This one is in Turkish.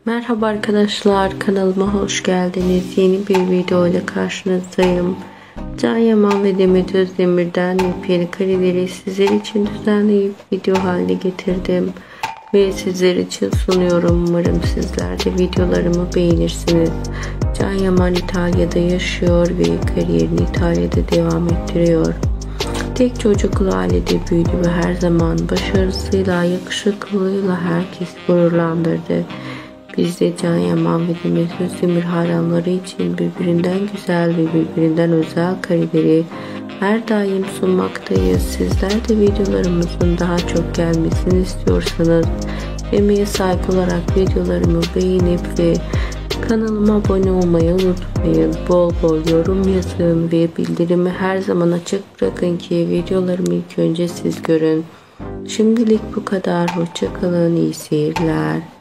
Merhaba arkadaşlar, kanalıma hoş geldiniz. Yeni bir video ile karşınızdayım. Can Yaman ve Demet Özdemir'den yepyeni kareleri sizler için düzenleyip video haline getirdim ve sizler için sunuyorum. Umarım sizler de videolarımı beğenirsiniz. Can Yaman İtalya'da yaşıyor ve kariyerini İtalya'da devam ettiriyor. Tek çocuklu ailede büyüdü ve her zaman başarısıyla, yakışıklılığıyla herkes gururlandırdı. Biz de Can Yaman ve Demet Özdemir hayranları için birbirinden güzel ve birbirinden özel kareleri her daim sunmaktayız. Sizler de videolarımızın daha çok gelmesini istiyorsanız emeğe saygı olarak videolarımı beğenip ve kanalıma abone olmayı unutmayın. Bol bol yorum yazın ve bildirimi her zaman açık bırakın ki videolarımı ilk önce siz görün. Şimdilik bu kadar. Hoşça kalın. İyi seyirler.